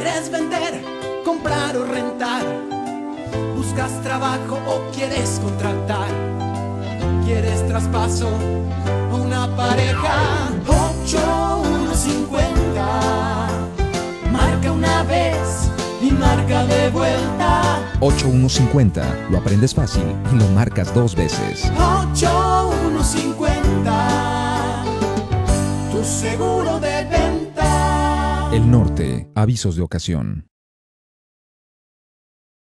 ¿Quieres vender, comprar o rentar? ¿Buscas trabajo o quieres contratar? ¿Quieres traspaso o una pareja? 8150. Marca una vez y marca de vuelta. 8150. Lo aprendes fácil y lo marcas 2 veces. 8150. Tu seguro de venta. El Norte. Avisos de ocasión.